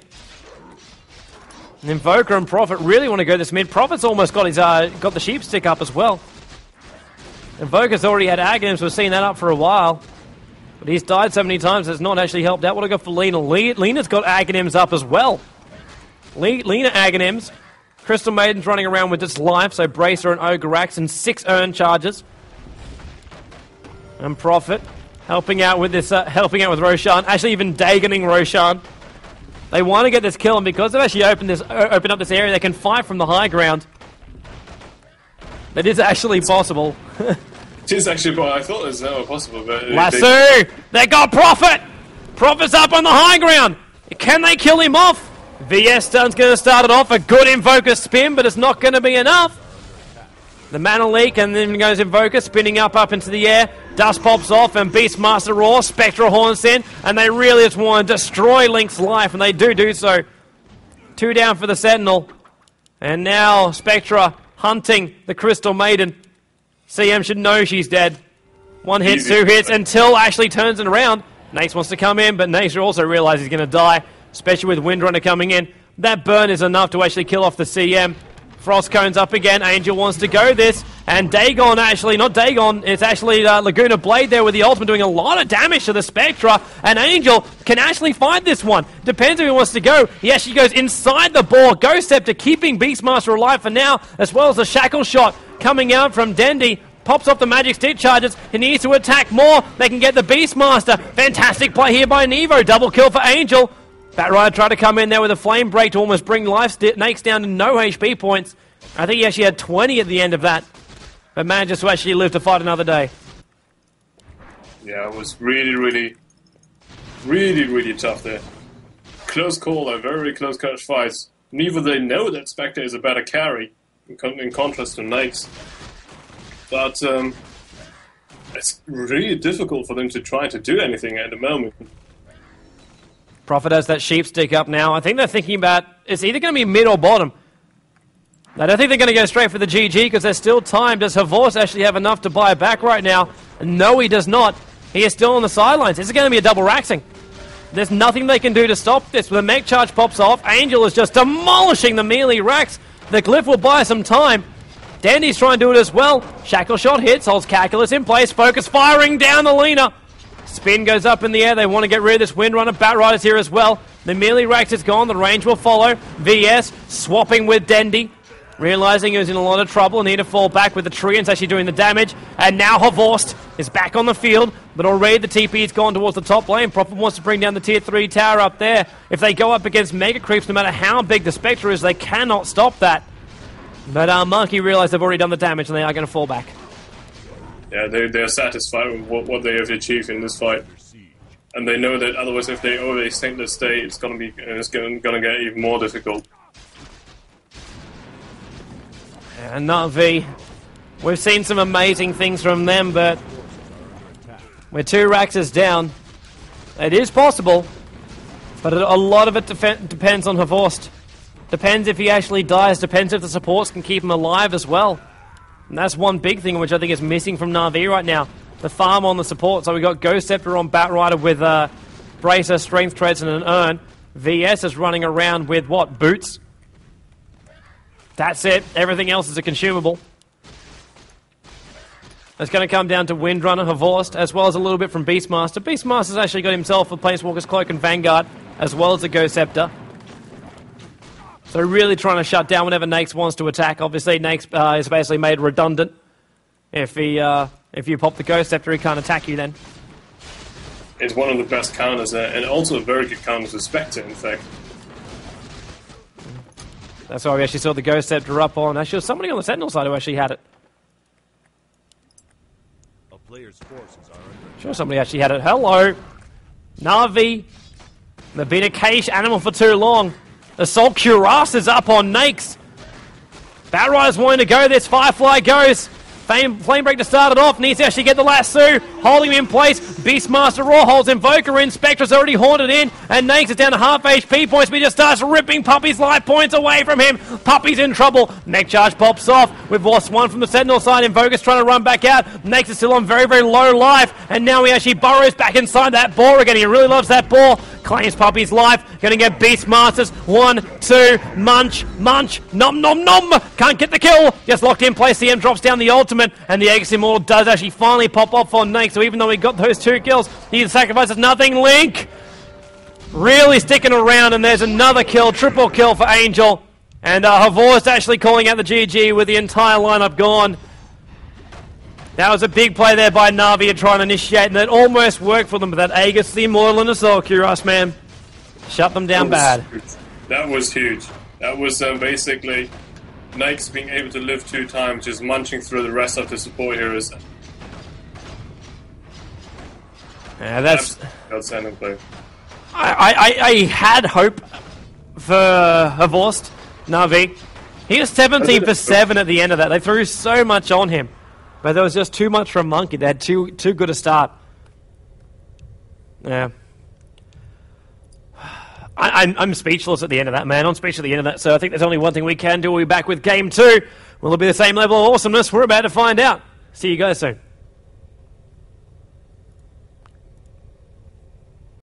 Invoker and Prophet really want to go this mid. Prophet's almost got the sheep stick up as well. Invoker's already had Aghanim's. We've seen that up for a while. But he's died so many times it's not actually helped out. What do I got for Lina? Lina's got Aghanim's up as well. Lina Aghanim's. Crystal Maiden's running around with just life, so Bracer and Ogre Axe and 6 Urn Charges. And Prophet helping out with Roshan. Actually even Dagoning Roshan. They want to get this kill, and because they've actually opened up this area, they can fight from the high ground. That is actually possible. It is actually possible. I thought it was never possible, but... Lasso! They got Prophet! Prophet's up on the high ground! Can they kill him off? VS stun's going to start it off. A good Invoker spin, but it's not going to be enough. The Mana Leak, and then goes Invoker, spinning up into the air. Dust pops off, and Beastmaster roars. Spectral Horns in, and they really just want to destroy Link's life, and they do so. 2 down for the Sentinel. And now Spectra hunting the Crystal Maiden. CM should know she's dead. 1 hit, 2 hits, until Ashley turns it around. Nace wants to come in, but Nace also realizes he's going to die, especially with Windrunner coming in. That burn is enough to actually kill off the CM. Frost Cone's up again. Angel wants to go this. And Dagon actually, not Dagon, it's actually Laguna Blade there with the ultimate doing a lot of damage to the Spectra. And Angel can actually find this one. Depends if he wants to go. He actually goes inside the ball. Ghost Scepter keeping Beastmaster alive for now, as well as a Shackle Shot coming out from Dendi. Pops off the Magic Stick charges. He needs to attack more. They can get the Beastmaster. Fantastic play here by Nevo. Double kill for Angel. Batrider tried to come in there with a Flame Break to almost bring Nakes down to no HP points. I think he actually had 20 at the end of that. But manages to actually live to fight another day. Yeah, it was really tough there. Close call, a very close catch fights. Neither they know that Spectre is a better carry, in contrast to Nakes. But it's really difficult for them to try to do anything at the moment. Prophet has that sheep stick up now. I think they're thinking about it's either going to be mid or bottom. I don't think they're going to go straight for the GG because there's still time. Does Havors actually have enough to buy back right now? No, he does not. He is still on the sidelines. This is going to be a double Raxing. There's nothing they can do to stop this. The mech charge pops off. Angel is just demolishing the melee Rax. The Glyph will buy some time. Dandy's trying to do it as well. Shackle Shot hits, holds Calculus in place. Focus firing down the Lina. Spin goes up in the air. They want to get rid of this Windrunner. Batrider's here as well. The melee Rax is gone. The range will follow. VS swapping with Dendi. Realizing he was in a lot of trouble, need to fall back with the Treants actually doing the damage. And now Havorst is back on the field, but already the TP has gone towards the top lane. Prophet wants to bring down the tier 3 tower up there. If they go up against Mega Creeps, no matter how big the Spectre is, they cannot stop that. But Monkey realized they've already done the damage and they are going to fall back. Yeah, they're satisfied with what they have achieved in this fight. And they know that otherwise if they overextend the state, it's gonna get even more difficult. And Na'Vi, we've seen some amazing things from them, but we're 2 Raxes down. It is possible, but a lot of it depends on Havorst. Depends if he actually dies, depends if the supports can keep him alive as well. And that's one big thing which I think is missing from Na'Vi right now. The farm on the support. So we got Ghost Scepter on Batrider with Bracer, Strength Treads, and an Urn. VS is running around with what? Boots. That's it. Everything else is a consumable. It's going to come down to Windrunner, Havorst, as well as a little bit from Beastmaster. Beastmaster's actually got himself a Planeswalker's Cloak and Vanguard, as well as a Ghost Scepter. So really trying to shut down whenever Nakes wants to attack. Obviously, Nakes is basically made redundant. If you pop the Ghost Scepter, he can't attack you then. It's one of the best counters, and also a very good counter to Spectre, in fact. That's why we actually saw the Ghost Scepter up on. Actually, there was somebody on the Sentinel side who actually had it. A player's forces are under Sure, somebody actually had it. Hello! Na'Vi. They've been a cage animal for too long. Assault Cuirass is up on Nakes. Batrider's wanting to go this. Firefly goes. Flamebreaker started off, needs to actually get the lasso, holding him in place. Beastmaster Raw holds Invoker in, Spectre's already haunted in, and Nakes is down to half HP points, but he just starts ripping Puppy's life points away from him. Puppy's in trouble. Neck charge pops off. We've lost one from the Sentinel side. Invoker's trying to run back out. Nakes is still on very, very low life, and now he actually burrows back inside that boar again. He really loves that boar. Claims Puppy's life. Gonna get Beastmasters. 1, 2, munch, munch, nom, nom, nom. Can't get the kill. Just locked in place. CM drops down the ultimate, and the Aegis Immortal does actually finally pop off on Nakes. So even though he got those 2 kills, he sacrifices nothing. Link really sticking around, and there's another kill, triple kill for Angel. And Havorst actually calling out the GG with the entire lineup gone. That was a big play there by Na'Vi to try and initiate, and that almost worked for them, but that Aegis, the Immortal, and Assault Cuirass, man, shut them down bad. That was huge. That was basically Nakes being able to live 2 times, just munching through the rest of the support heroes. Yeah, that's outstanding play. I had hope for Havorst, Na'Vi. He was 17 for 7 at the end of that. They threw so much on him. But there was just too much from Monkey. They had too good a start. Yeah. I'm speechless at the end of that, man. I'm speechless at the end of that. So I think there's only one thing we can do. We'll be back with Game 2. Will it be the same level of awesomeness? We're about to find out. See you guys soon.